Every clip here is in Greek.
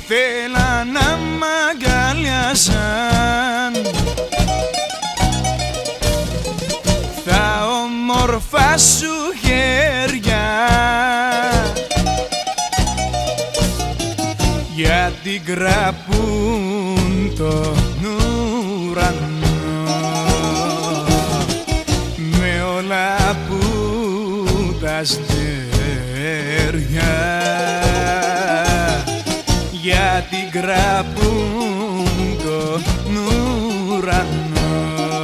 ήθελα να μ' αγκαλιάζαν τα όμορφα σου χέρια, γιατί γραπούν τον ουρανό με όλα που τα αστέρια, γιατί γραπούν τον ουρανό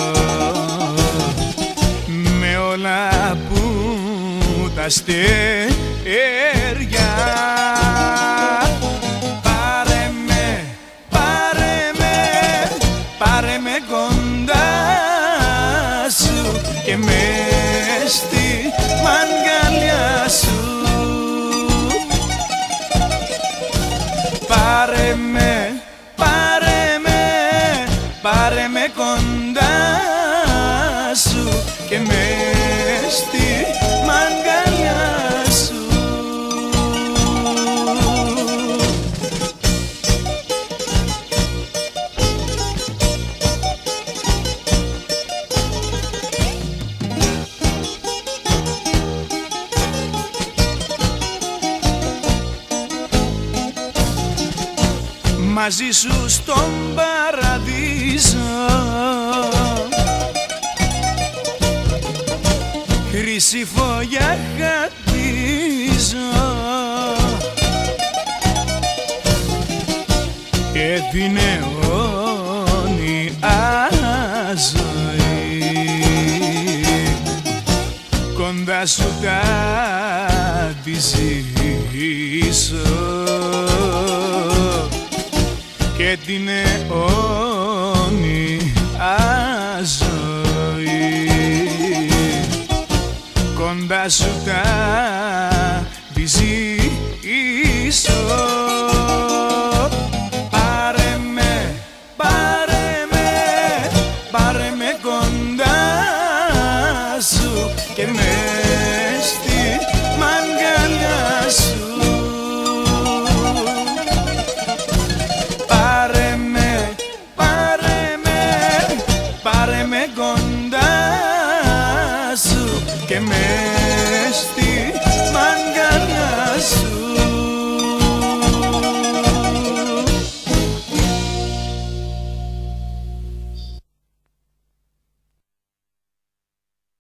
με όλα που τα αστέρια. Πάρε με κοντά σου και μες στη μαγκαλιά σου. Πάρε με κοντά σου και μες στη μαγκαλιά σου. Μαζί σου στον παραδείσο χρυσή φωλιά χτίζω και την αιώνια ζωή κοντά σου τα τη ζήσω και την αιώνια ζωή κοντά σου τα